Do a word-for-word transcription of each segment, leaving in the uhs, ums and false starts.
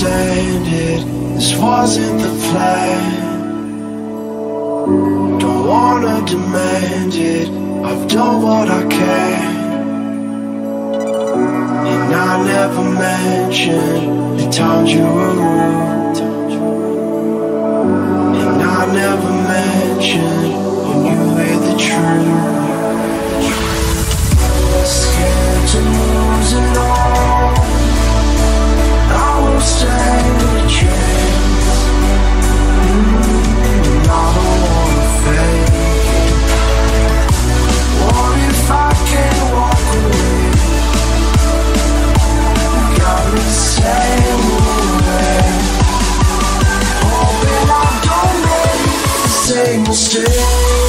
stand it, this wasn't the plan. Don't wanna demand it, I've done what I can. And I never mentioned the times you were rude. And I never mentioned when you hear the truth. Scared to lose it all, I won't stand a chance. And I don't wanna fake it. What if I can't walk away? Got me saying away, hoping I don't make the same mistake.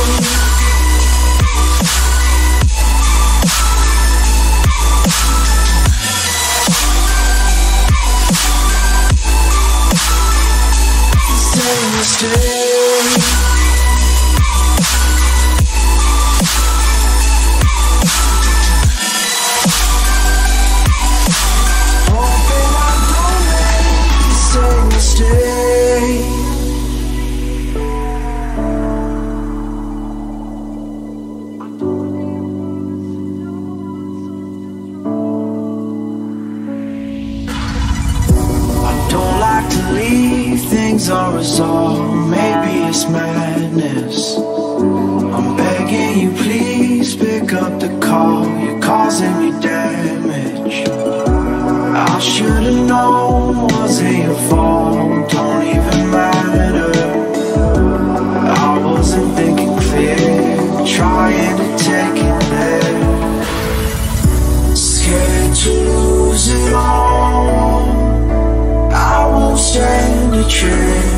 Unresolved, maybe it's madness. I'm begging you, please pick up the call. You're causing me damage. I should've known, wasn't your fault. Don't even matter. I wasn't thinking clear, trying to take it there. Scared to lose it all, I won't stand a chance.